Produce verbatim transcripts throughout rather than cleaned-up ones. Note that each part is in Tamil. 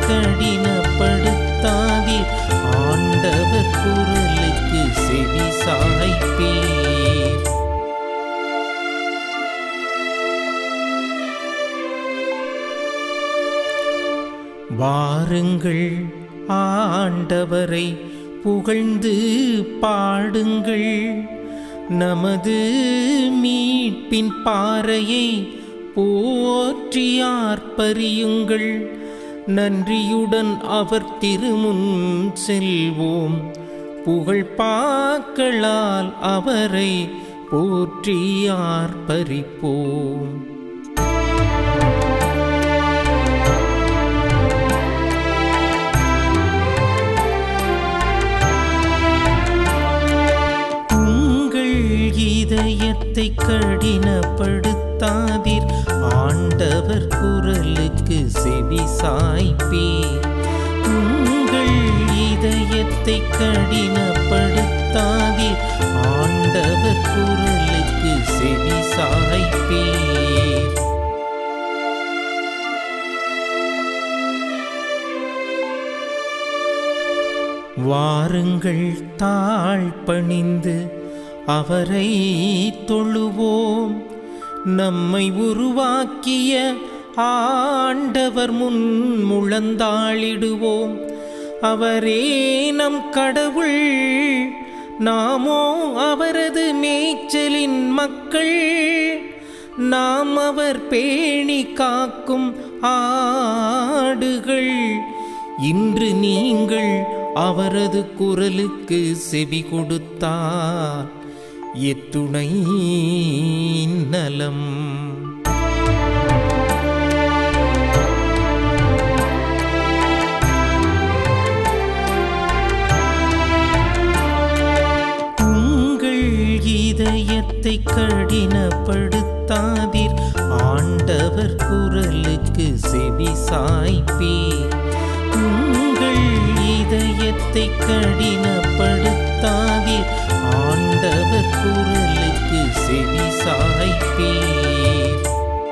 கடினப்படுத்தாதீர், ஆண்டவர் குரலுக்கு செவி சாய்ப்பீர். வாருங்கள், ஆண்டவரை புகழ்ந்து பாடுங்கள், நமது மீட்பின் பாறையை போற்றி ஆர்ப்பரியுங்கள். நன்றியுடன் அவர் திருமுன் செல்வோம், புகழ் பாக்களால் அவரை போற்றி ஆர்ப்பரிப்போம். இதயத்தை கடினப்படுத்தாதீர், ஆண்டவர் குரலுக்கு செவி சாய்ப்பீர். உங்கள் இதயத்தை கடினப்படுத்தாதீர், ஆண்டவர் குரலுக்கு செவி சாய்ப்பீர். வாருங்கள், தாழ்பணிந்து அவரை தொழுவோம், நம்மை உருவாக்கிய ஆண்டவர் முன் முழந்தாளிடுவோம். அவரே நம் கடவுள், நாமோ அவரது மேய்ச்சலின் மக்கள். நாம் அவர் பேணி காக்கும் ஆடுகள். இன்று நீங்கள் அவரது குரலுக்கு செவி கொடுத்தார் எத்துணை நலம். உங்கள் இதயத்தை கடினப்படுத்தாதீர், ஆண்டவர் குரலுக்கு செவி சாய்ப்பீர். உங்கள் இதயத்தை கடினப்படுத்தாதீர், ஆண்டவர் குரலுக்கு செவி சாய்ப்பீர்.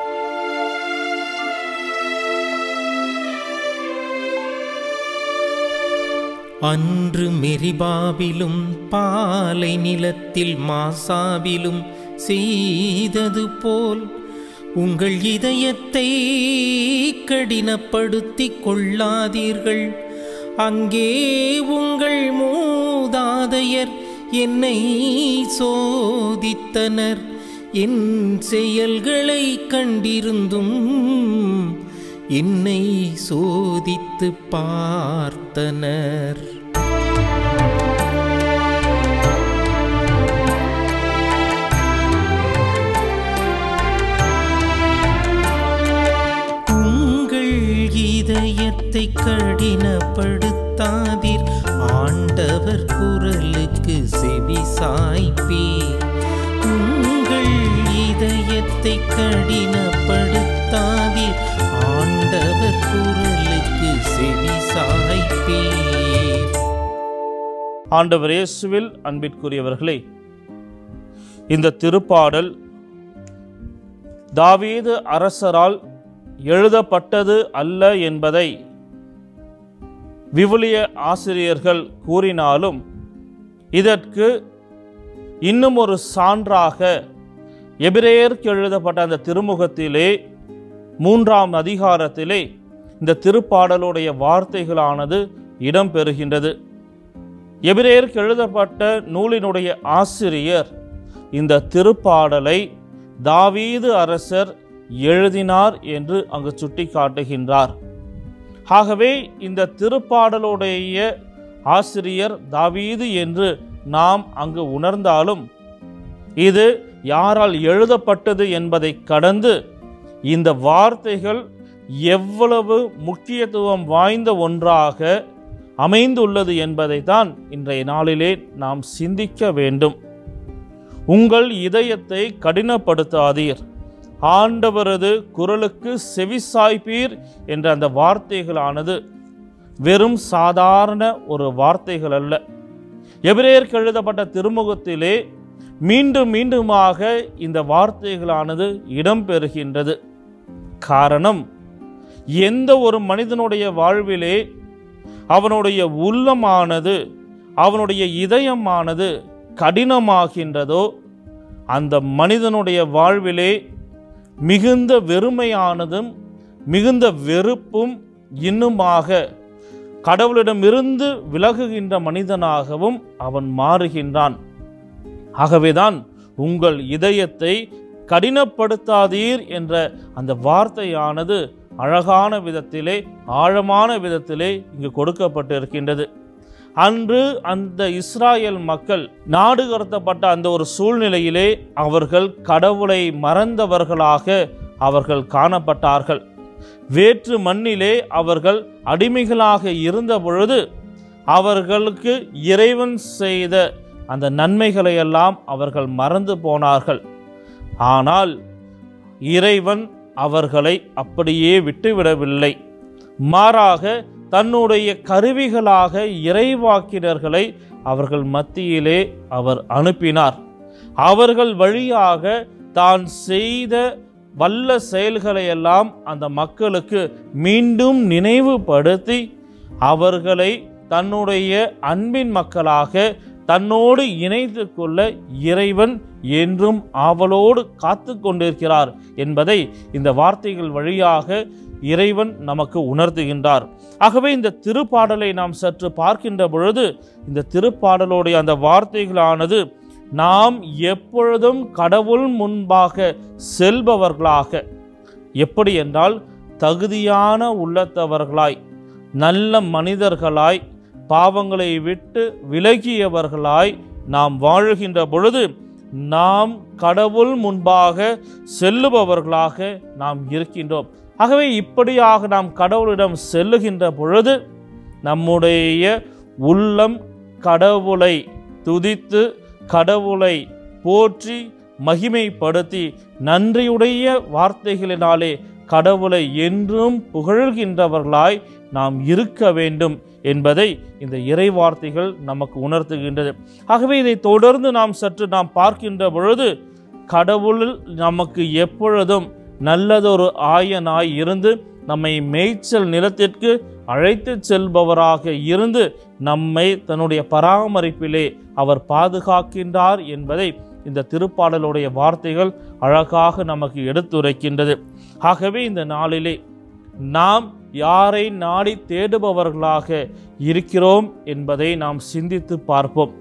அன்று மெரிபாவிலும் பாலை நிலத்தில் மாசாவிலும் செய்தது போல் உங்கள் இதயத்தை கடினப்படுத்திக் கொள்ளாதீர்கள். அங்கே உங்கள் மூதாதையர் என்னை சோதித்தனர், என் செயல்களை கண்டிருந்தும் என்னை சோதித்து பார்த்தனர். உங்கள் இதயத்தை கடினப்படுத்தாதீர், ஆண்டவர் குரலுக்கு செவி சாய்ப்பீர். உங்கள் இதயத்தை கடினப்படுத்தாதீர், ஆண்டவர் குரலுக்கு செவி சாய்ப்பீர். ஆண்டவர் இயேசுவில் அன்பிற்குரியவர்களே, இந்த திருப்பாடல் தாவீது அரசரால் எழுதப்பட்டது அல்ல என்பதை விவிலிய ஆசிரியர்கள் கூறினாலும், இதற்கு இன்னும் ஒரு சான்றாக எபிரேயருக்கு எழுதப்பட்ட அந்த திருமுகத்திலே மூன்றாம் அதிகாரத்திலே இந்த திருப்பாடலுடைய வார்த்தைகளானது இடம்பெறுகின்றது. எபிரேயருக்கு எழுதப்பட்ட நூலினுடைய ஆசிரியர் இந்த திருப்பாடலை தாவீது அரசர் எழுதினார் என்று அங்கு சுட்டி காட்டுகின்றார். ஆகவே இந்த திருப்பாடலுடைய ஆசிரியர் தாவீது என்று நாம் அங்கு உணர்ந்தாலும், இது யாரால் எழுதப்பட்டது என்பதை கடந்து இந்த வார்த்தைகள் எவ்வளவு முக்கியத்துவம் வாய்ந்த ஒன்றாக அமைந்துள்ளது என்பதை தான் இன்றைய நாளிலே நாம் சிந்திக்க வேண்டும். உங்கள் இதயத்தை கடினப்படுத்தாதீர், ஆண்டவரது குரலுக்கு செவிசாய்ப்பீர் என்ற அந்த வார்த்தைகளானது வெறும் சாதாரண ஒரு வார்த்தைகள் அல்ல. எபிரேயருக்கு எழுதப்பட்ட திருமுகத்திலே மீண்டும் மீண்டுமாக இந்த வார்த்தைகளானது இடம்பெறுகின்றது. காரணம், எந்த ஒரு மனிதனுடைய வாழ்விலே அவனுடைய உள்ளமானது, அவனுடைய இதயமானது கடினமாகின்றதோ அந்த மனிதனுடைய வாழ்விலே மிகுந்த வெறுமையானதும் மிகுந்த வெறுப்பும் இன்னுமாக கடவுளிடமிருந்து விலகுகின்ற மனிதனாகவும் அவன் மாறுகின்றான். ஆகவேதான் உங்கள் இதயத்தை கடினப்படுத்தாதீர் என்ற அந்த வார்த்தையானது அழகான விதத்திலே, ஆழமான விதத்திலே இங்கு கொடுக்கப்பட்டிருக்கின்றது. அன்று அந்த இஸ்ராயேல் மக்கள் நாடு கடத்தப்பட்ட அந்த ஒரு சூழ்நிலையிலே அவர்கள் கடவுளை மறந்தவர்களாக அவர்கள் காணப்பட்டார்கள். வேற்று மண்ணிலே அவர்கள் அடிமைகளாக இருந்த பொழுது அவர்களுக்கு இறைவன் செய்த அந்த நன்மைகளை எல்லாம் அவர்கள் மறந்து போனார்கள். ஆனால் இறைவன் அவர்களை அப்படியே விட்டுவிடவில்லை. மாறாக தன்னுடைய கருவிகளாக இறைவாக்கினர்களை அவர்கள் மத்தியிலே அவர் அனுப்பினார். அவர்கள் வழியாக தான் செய்த வல்ல செயல்களை எல்லாம் அந்த மக்களுக்கு மீண்டும் நினைவுபடுத்தி அவர்களை தன்னுடைய அன்பின் மக்களாக தன்னோடு இணைத்து கொள்ள இறைவன் என்றும் ஆவலோடு காத்து கொண்டிருக்கிறார் என்பதை இந்த வார்த்தைகள் வழியாக இறைவன் நமக்கு உணர்த்துகின்றார். ஆகவே இந்த திருப்பாடலை நாம் சற்று பார்க்கின்ற பொழுது இந்த திருப்பாடலுடைய அந்த வார்த்தைகளானது நாம் எப்பொழுதும் கடவுள் முன்பாக செல்பவர்களாக, எப்படி என்றால் தகுதியான உள்ளத்தவர்களாய், நல்ல மனிதர்களாய், பாவங்களை விட்டு விலகியவர்களாய் நாம் வாழுகின்ற பொழுது நாம் கடவுள் முன்பாக செல்லுபவர்களாக நாம் இருக்கின்றோம். ஆகவே இப்படியாக நாம் கடவுளிடம் செல்லுகின்ற பொழுது நம்முடைய உள்ளம் கடவுளை துதித்து கடவுளை போற்றி மகிமைப்படுத்தி நன்றியுடைய வார்த்தைகளினாலே கடவுளை என்றும் புகழ்கின்றவர்களாய் நாம் இருக்க வேண்டும் என்பதை இந்த இறை வார்த்தைகள் நமக்கு உணர்த்துகின்றது. ஆகவே இதை தொடர்ந்து நாம் சற்று நாம் பார்க்கின்ற பொழுது கடவுள் நமக்கு எப்பொழுதும் நல்லதொரு ஆயனாய் இருந்து நம்மை மேய்ச்சல் நிலத்திற்கு அழைத்து செல்பவராக இருந்து நம்மை தன்னுடைய பராமரிப்பிலே அவர் பாதுகாக்கின்றார் என்பதை இந்த திருப்பாடலுடைய வார்த்தைகள் அழகாக நமக்கு எடுத்துரைக்கின்றது. ஆகவே இந்த நாளிலே நாம் யாரை நாடி தேடுபவர்களாக இருக்கிறோம் என்பதை நாம் சிந்தித்து பார்ப்போம்.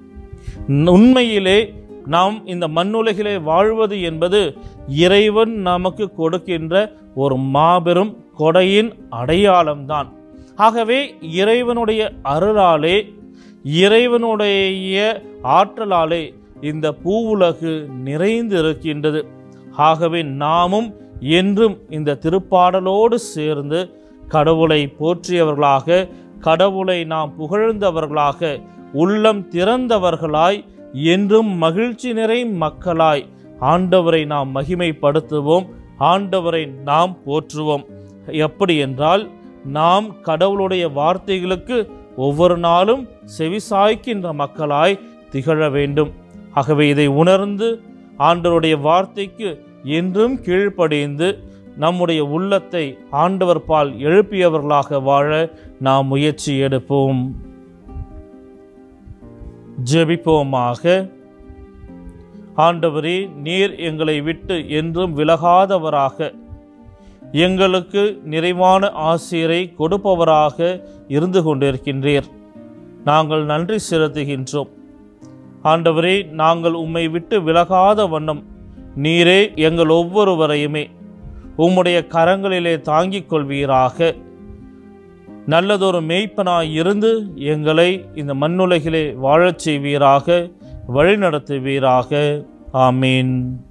உண்மையிலே நாம் இந்த மண்ணுலகிலே வாழ்வது என்பது இறைவன் நமக்கு கொடுக்கின்ற ஒரு மாபெரும் கொடையின் அடையாளம்தான். ஆகவே இறைவனுடைய அருளாலே, இறைவனுடைய ஆற்றலாலே இந்த பூவுலகு நிறைந்து இருக்கின்றது. ஆகவே நாமும் என்றும் இந்த திருப்பாடலோடு சேர்ந்து கடவுளை போற்றியவர்களாக, கடவுளை நாம் புகழ்ந்தவர்களாக, உள்ளம் திறந்தவர்களாய், என்றும் மகிழ்ச்சி நிறை மக்களாய் ஆண்டவரை நாம் மகிமைப்படுத்துவோம், ஆண்டவரை நாம் போற்றுவோம். எப்படி என்றால் நாம் கடவுளுடைய வார்த்தைகளுக்கு ஒவ்வொரு நாளும் செவிசாய்க்கின்ற மக்களாய் திகழ வேண்டும். ஆகவே இதை உணர்ந்து ஆண்டவருடைய வார்த்தைக்கு என்றும் கீழ்ப்படிந்து நம்முடைய உள்ளத்தை ஆண்டவர் பால் எழுப்பியவர்களாக வாழ நாம் முயற்சி எடுப்போம். ஜெபிப்போமாக. ஆண்டவரே, நீர் எங்களை விட்டு என்றும் விலகாதவராக, எங்களுக்கு நிறைவான ஆசிரை கொடுப்பவராக இருந்து கொண்டிருக்கின்றீர். நாங்கள் நன்றி செலுத்துகின்றோம். ஆண்டவரே, நாங்கள் உம்மை விட்டு விலகாத வண்ணம் நீரே எங்கள் ஒவ்வொருவரையுமே உம்முடைய கரங்களிலே தாங்கிக் கொள்வீராக. நல்லதொரு மேய்ப்பனாய் இருந்து எங்களை இந்த மண்ணுலகிலே வாழச் செய்வீராக, வழிநடத்துவீராக. ஆமீன்.